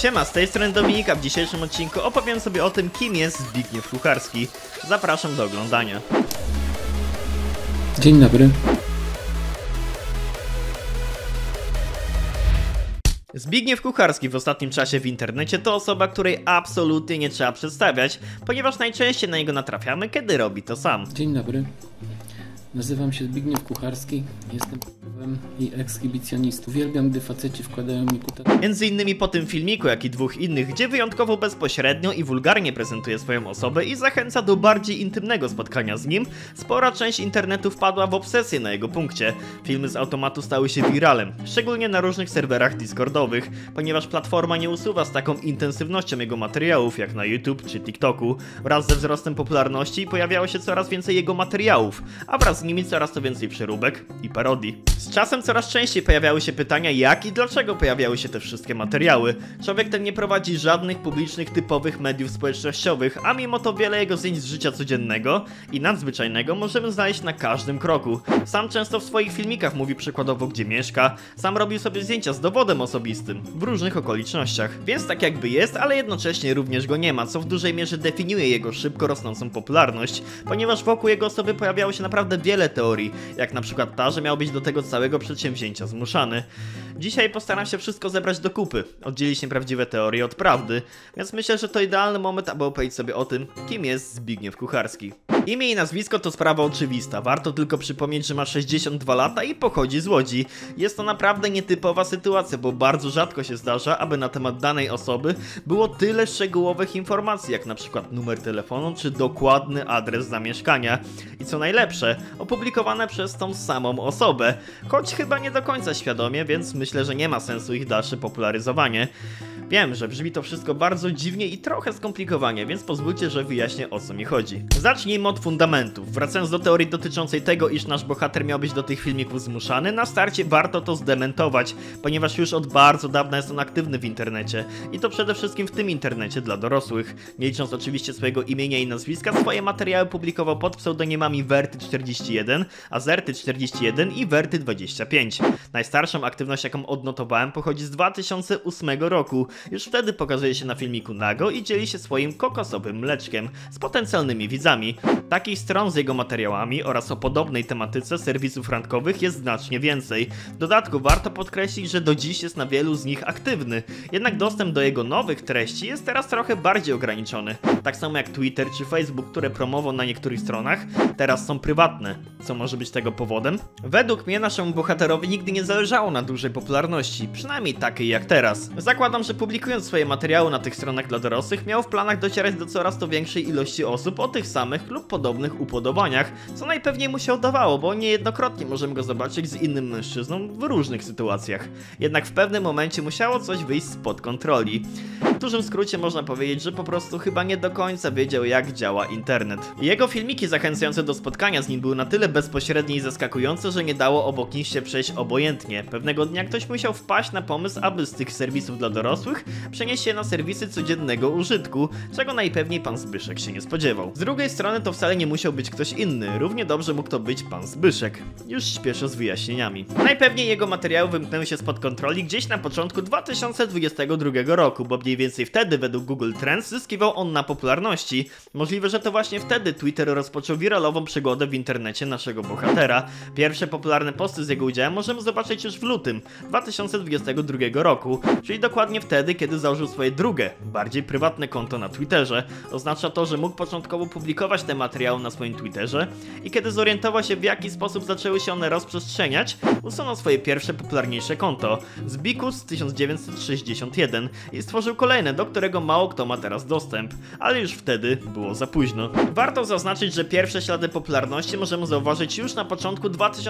Siema, z tej strony Dominika. W dzisiejszym odcinku opowiem sobie o tym, kim jest Zbigniew Kucharski. Zapraszam do oglądania. Dzień dobry. Zbigniew Kucharski w ostatnim czasie w internecie to osoba, której absolutnie nie trzeba przedstawiać, ponieważ najczęściej na niego natrafiamy, kiedy robi to sam. Dzień dobry. Nazywam się Zbigniew Kucharski. Jestem i ekshibicjonistą. Uwielbiam, gdy faceci wkładają mi kuta. Między innymi po tym filmiku, jak i dwóch innych, gdzie wyjątkowo bezpośrednio i wulgarnie prezentuje swoją osobę i zachęca do bardziej intymnego spotkania z nim, spora część internetu wpadła w obsesję na jego punkcie. Filmy z automatu stały się wiralem, szczególnie na różnych serwerach discordowych, ponieważ platforma nie usuwa z taką intensywnością jego materiałów jak na YouTube czy TikToku. Wraz ze wzrostem popularności pojawiało się coraz więcej jego materiałów, a wraz z nimi coraz to więcej przeróbek i parodii. Z czasem coraz częściej pojawiały się pytania, jak i dlaczego pojawiały się te wszystkie materiały. Człowiek ten nie prowadzi żadnych publicznych, typowych mediów społecznościowych, a mimo to wiele jego zdjęć z życia codziennego i nadzwyczajnego możemy znaleźć na każdym kroku. Sam często w swoich filmikach mówi przykładowo, gdzie mieszka, sam robił sobie zdjęcia z dowodem osobistym, w różnych okolicznościach. Więc tak jakby jest, ale jednocześnie również go nie ma, co w dużej mierze definiuje jego szybko rosnącą popularność, ponieważ wokół jego osoby pojawiało się naprawdę wiele teorii, jak na przykład ta, że miał być do tego całego przedsięwzięcia zmuszany. Dzisiaj postaram się wszystko zebrać do kupy, oddzielić nieprawdziwe teorie od prawdy, więc myślę, że to idealny moment, aby opowiedzieć sobie o tym, kim jest Zbigniew Kucharski. Imię i nazwisko to sprawa oczywista, warto tylko przypomnieć, że ma 62 lata i pochodzi z Łodzi. Jest to naprawdę nietypowa sytuacja, bo bardzo rzadko się zdarza, aby na temat danej osoby było tyle szczegółowych informacji, jak na przykład numer telefonu czy dokładny adres zamieszkania. I co najlepsze, opublikowane przez tą samą osobę, choć chyba nie do końca świadomie, więc myślę, że nie ma sensu ich dalsze popularyzowanie. Wiem, że brzmi to wszystko bardzo dziwnie i trochę skomplikowanie, więc pozwólcie, że wyjaśnię, o co mi chodzi. Zacznijmy od fundamentów. Wracając do teorii dotyczącej tego, iż nasz bohater miał być do tych filmików zmuszany, na starcie warto to zdementować, ponieważ już od bardzo dawna jest on aktywny w internecie. I to przede wszystkim w tym internecie dla dorosłych. Nie licząc oczywiście swojego imienia i nazwiska, swoje materiały publikował pod pseudonimami Werty41, Azerty41 i Werty25. Najstarszą aktywność, jaką odnotowałem, pochodzi z 2008 roku. Już wtedy pokazuje się na filmiku nago i dzieli się swoim kokosowym mleczkiem z potencjalnymi widzami. Takich stron z jego materiałami oraz o podobnej tematyce serwisów randkowych jest znacznie więcej. W dodatku warto podkreślić, że do dziś jest na wielu z nich aktywny, jednak dostęp do jego nowych treści jest teraz trochę bardziej ograniczony. Tak samo jak Twitter czy Facebook, które promował na niektórych stronach, teraz są prywatne. Co może być tego powodem? Według mnie naszemu bohaterowi nigdy nie zależało na dużej popularności, przynajmniej takiej jak teraz. Zakładam, że publikując swoje materiały na tych stronach dla dorosłych, miał w planach docierać do coraz to większej ilości osób o tych samych lub podobnych upodobaniach, co najpewniej mu się udawało, bo niejednokrotnie możemy go zobaczyć z innym mężczyzną w różnych sytuacjach. Jednak w pewnym momencie musiało coś wyjść spod kontroli. W dużym skrócie można powiedzieć, że po prostu chyba nie do końca wiedział, jak działa internet. Jego filmiki zachęcające do spotkania z nim były na tyle bezpośrednie i zaskakujące, że nie dało obok nich się przejść obojętnie. Pewnego dnia ktoś musiał wpaść na pomysł, aby z tych serwisów dla dorosłych przenieść się na serwisy codziennego użytku, czego najpewniej pan Zbyszek się nie spodziewał. Z drugiej strony to wcale nie musiał być ktoś inny, równie dobrze mógł to być pan Zbyszek. Już śpieszę z wyjaśnieniami. Najpewniej jego materiały wymknęły się spod kontroli gdzieś na początku 2022 roku, bo mniej więcej wtedy według Google Trends zyskiwał on na popularności. Możliwe, że to właśnie wtedy Twitter rozpoczął wiralową przygodę w internecie naszego bohatera. Pierwsze popularne posty z jego udziałem możemy zobaczyć już w lutym 2022 roku, czyli dokładnie wtedy, kiedy założył swoje drugie, bardziej prywatne konto na Twitterze. Oznacza to, że mógł początkowo publikować te materiały na swoim Twitterze i kiedy zorientował się, w jaki sposób zaczęły się one rozprzestrzeniać, usunął swoje pierwsze popularniejsze konto, Zbikus 1961, i stworzył kolejne, do którego mało kto ma teraz dostęp, ale już wtedy było za późno. Warto zaznaczyć, że pierwsze ślady popularności możemy zauważyć już na początku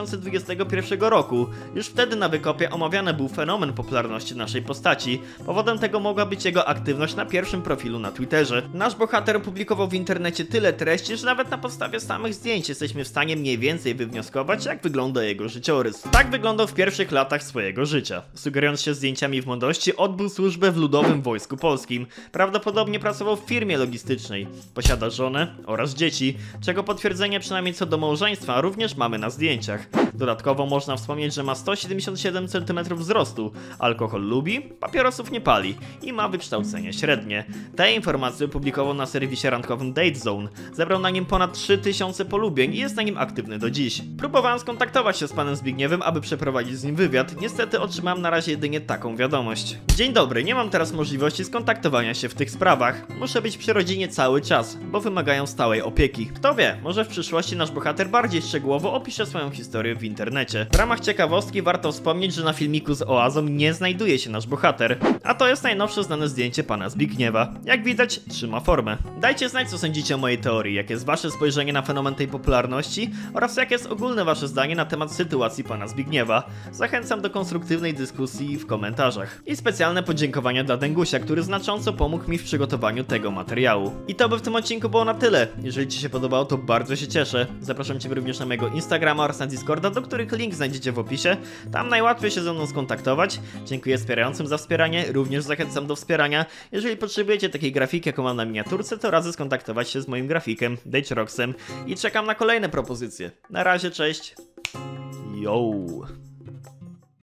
2021 roku. Już wtedy na wykopie omawiany był fenomen popularności naszej postaci. Powodem tego mogła być jego aktywność na pierwszym profilu na Twitterze. Nasz bohater opublikował w internecie tyle treści, że nawet na podstawie samych zdjęć jesteśmy w stanie mniej więcej wywnioskować, jak wygląda jego życiorys. Tak wyglądał w pierwszych latach swojego życia. Sugerując się zdjęciami w młodości, odbył służbę w Ludowym Wojsku Wojsku Polskim. Prawdopodobnie pracował w firmie logistycznej. Posiada żonę oraz dzieci, czego potwierdzenie przynajmniej co do małżeństwa również mamy na zdjęciach. Dodatkowo można wspomnieć, że ma 177 cm wzrostu, alkohol lubi, papierosów nie pali i ma wykształcenie średnie. Te informacje opublikował na serwisie randkowym DateZone. Zebrał na nim ponad 3000 polubień i jest na nim aktywny do dziś. Próbowałem skontaktować się z panem Zbigniewem, aby przeprowadzić z nim wywiad, niestety otrzymałem na razie jedynie taką wiadomość. Dzień dobry, nie mam teraz możliwości skontaktowania się w tych sprawach. Muszę być przy rodzinie cały czas, bo wymagają stałej opieki. Kto wie, może w przyszłości nasz bohater bardziej szczegółowo opisze swoją historię w internecie. W ramach ciekawostki warto wspomnieć, że na filmiku z oazą nie znajduje się nasz bohater, a to jest najnowsze znane zdjęcie pana Zbigniewa. Jak widać, trzyma formę. Dajcie znać, co sądzicie o mojej teorii, jakie jest wasze spojrzenie na fenomen tej popularności oraz jakie jest ogólne wasze zdanie na temat sytuacji pana Zbigniewa. Zachęcam do konstruktywnej dyskusji w komentarzach. I specjalne podziękowania dla Dęgusia, który znacząco pomógł mi w przygotowaniu tego materiału. I to by w tym odcinku było na tyle. Jeżeli ci się podobało, to bardzo się cieszę. Zapraszam cię również na mojego Instagrama oraz na Discorda, do których link znajdziecie w opisie. Tam najłatwiej się ze mną skontaktować. Dziękuję wspierającym za wspieranie, również zachęcam do wspierania. Jeżeli potrzebujecie takiej grafiki, jaką mam na miniaturce, to radzę skontaktować się z moim grafikiem, DateRoxem, i czekam na kolejne propozycje. Na razie, cześć. Yo.